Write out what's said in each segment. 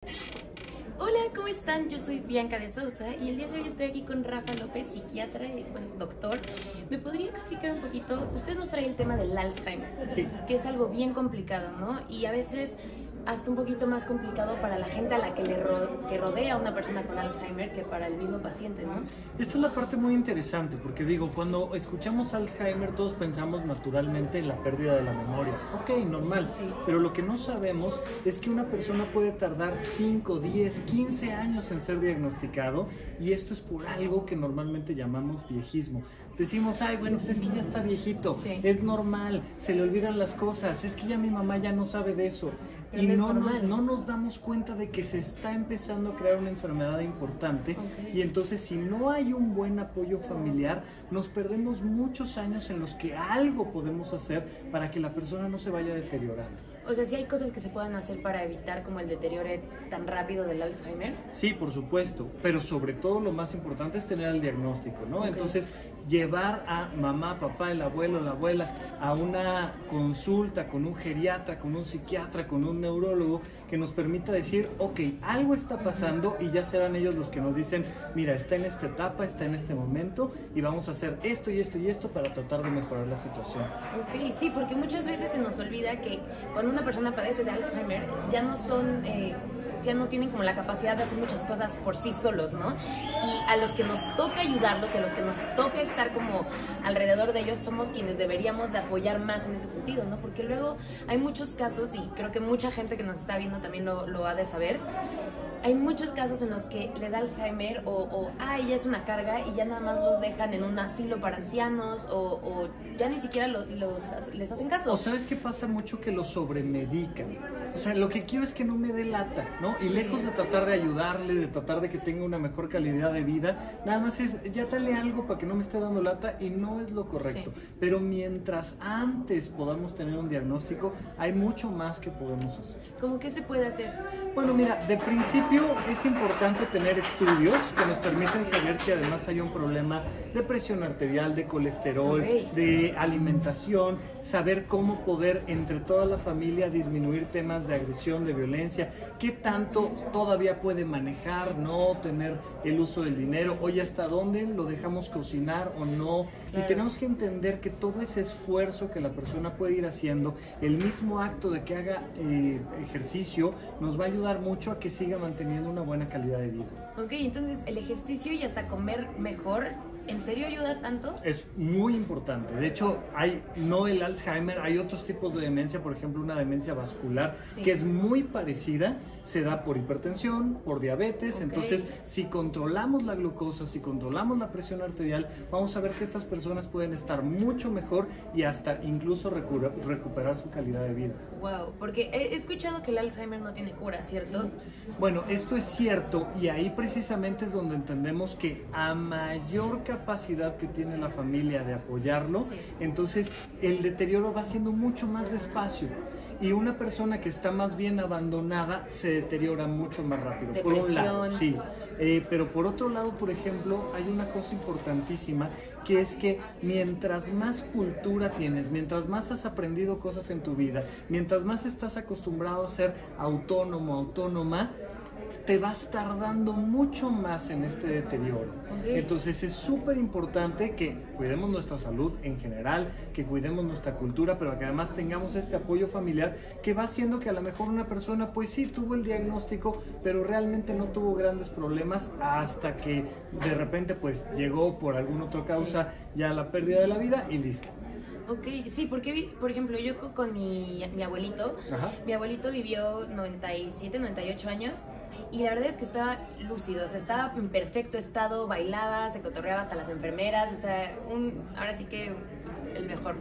Hola, ¿cómo están? Yo soy Bianca de Sousa y el día de hoy estoy aquí con Rafa López, psiquiatra y doctor. ¿Me podría explicar un poquito? Usted nos trae el tema del Alzheimer, Sí. que es algo bien complicado, ¿no? Y a veces hasta un poquito más complicado para la gente a la que que rodea a una persona con Alzheimer que para el mismo paciente, ¿no? Esta es la parte muy interesante, porque digo, cuando escuchamos Alzheimer todos pensamos naturalmente en la pérdida de la memoria. Ok, normal, Sí. pero lo que no sabemos es que una persona puede tardar 5, 10, 15 años en ser diagnosticado, y esto es por algo que normalmente llamamos viejismo. Decimos, ay, bueno, pues es que ya está viejito, Sí. es normal, se le olvidan las cosas, es que ya mi mamá ya no sabe de eso. Pero Y no es no normal. nos damos cuenta de que se está empezando a crear una enfermedad importante. Ok. Y entonces, si no hay un buen apoyo familiar, nos perdemos muchos años en los que algo podemos hacer para que la persona no se vaya deteriorando. O sea, sí hay cosas que se puedan hacer para evitar como el deterioro tan rápido del Alzheimer. Sí, por supuesto, pero sobre todo lo más importante es tener el diagnóstico, ¿no? Ok. Entonces, llevar a mamá, papá, el abuelo, la abuela a una consulta con un geriatra, con un psiquiatra, con un neurólogo que nos permita decir, ok, algo está pasando, y ya serán ellos los que nos dicen, mira, está en esta etapa, está en este momento y vamos a hacer esto y esto y esto para tratar de mejorar la situación. Ok, sí, porque muchas veces se nos olvida que cuando una persona padece de Alzheimer ya no son, ya no tienen como la capacidad de hacer muchas cosas por sí solos, ¿no? Y a los que nos toca ayudarlos, a los que nos toca estar como alrededor de ellos, somos quienes deberíamos de apoyar más en ese sentido, ¿no? Porque luego hay muchos casos, y creo que mucha gente que nos está viendo también lo ha de saber. Hay muchos casos en los que le da Alzheimer ya es una carga y ya nada más los dejan en un asilo para ancianos o ya ni siquiera les hacen caso. O sabes que pasa mucho que lo sobremedican. O sea, lo que quiero es que no me dé lata, ¿no? Y Sí. lejos de tratar de ayudarle, de tratar de que tenga una mejor calidad de vida, nada más es, ya dale algo para que no me esté dando lata, y no es lo correcto. Sí. Pero mientras antes podamos tener un diagnóstico, hay mucho más que podemos hacer. ¿Cómo que se puede hacer? Bueno, mira, de principio es importante tener estudios que nos permiten saber si además hay un problema de presión arterial, de colesterol, Ok. de alimentación, saber cómo poder entre toda la familia disminuir temas de agresión, de violencia, qué tanto todavía puede manejar, no tener el uso del dinero, oye, hasta dónde lo dejamos cocinar o no. Claro. Y tenemos que entender que todo ese esfuerzo que la persona puede ir haciendo, el mismo acto de que haga ejercicio, nos va a ayudar mucho a que siga manteniendo una buena calidad de vida. Ok, entonces el ejercicio y hasta comer mejor, ¿en serio ayuda tanto? Es muy importante. De hecho, hay no el Alzheimer, hay otros tipos de demencia, por ejemplo, una demencia vascular, Sí. que es muy parecida, se da por hipertensión, por diabetes. Ok. Entonces, si controlamos la glucosa, si controlamos la presión arterial, vamos a ver que estas personas pueden estar mucho mejor y hasta incluso recuperar su calidad de vida. Wow, porque he escuchado que el Alzheimer no tiene cura, ¿cierto? Bueno, esto es cierto, y ahí precisamente es donde entendemos que a mayor capacidad que tiene la familia de apoyarlo, Sí. entonces el deterioro va siendo mucho más despacio. Y una persona que está más bien abandonada se deteriora mucho más rápido. Por un lado, Depresión. sí. Pero por otro lado, por ejemplo, hay una cosa importantísima, que es que mientras más cultura tienes, mientras más has aprendido cosas en tu vida, mientras más estás acostumbrado a ser autónomo, autónoma, te vas tardando mucho más en este deterioro. Ok. Entonces es súper importante que cuidemos nuestra salud en general, que cuidemos nuestra cultura, pero que además tengamos este apoyo familiar que va haciendo que a lo mejor una persona pues sí tuvo el diagnóstico, pero realmente no tuvo grandes problemas hasta que de repente pues llegó por alguna otra causa ya la pérdida de la vida y listo. Ok, sí, porque, por ejemplo, yo con mi abuelito, Ajá. mi abuelito vivió 97, 98 años y la verdad es que estaba lúcido, o sea, estaba en perfecto estado, bailaba, se cotorreaba hasta las enfermeras, o sea, ahora sí que el mejor.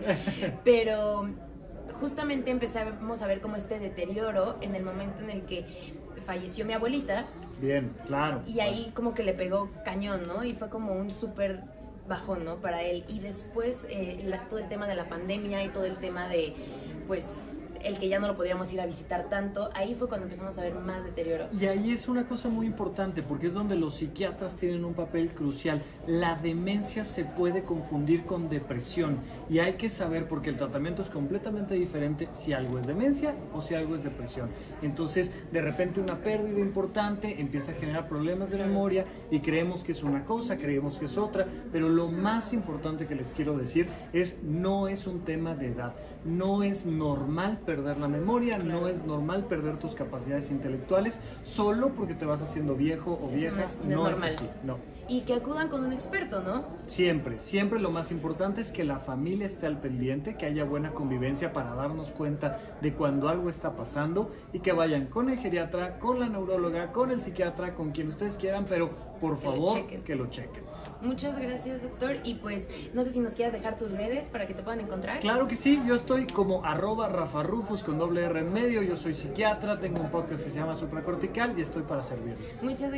Pero justamente empezamos a ver como este deterioro en el momento en el que falleció mi abuelita. Bien, claro. Y ahí como que le pegó cañón, ¿no? Y fue como un súper bajón, ¿no? Para él. Y después todo el tema de la pandemia y todo el tema de, pues, el que ya no lo podríamos ir a visitar tanto, ahí fue cuando empezamos a ver más deterioro. Y ahí es una cosa muy importante porque es donde los psiquiatras tienen un papel crucial. La demencia se puede confundir con depresión y hay que saber, porque el tratamiento es completamente diferente, si algo es demencia o si algo es depresión. Entonces, de repente una pérdida importante empieza a generar problemas de memoria y creemos que es una cosa, creemos que es otra, pero lo más importante que les quiero decir es: no es un tema de edad, no es normal perder la memoria, no es normal perder tus capacidades intelectuales solo porque te vas haciendo viejo o vieja. No es normal. Así, no. Y que acudan con un experto, ¿no? Siempre, siempre lo más importante es que la familia esté al pendiente, que haya buena convivencia para darnos cuenta de cuando algo está pasando, y que vayan con el geriatra, con la neuróloga, con el psiquiatra, con quien ustedes quieran, pero por favor que lo chequen. Muchas gracias, doctor. Y pues, no sé si nos quieras dejar tus redes para que te puedan encontrar. Claro que sí, yo estoy como @RafaRufus con doble R en medio. Yo soy psiquiatra, tengo un podcast que se llama Supracortical y estoy para servirles. Muchas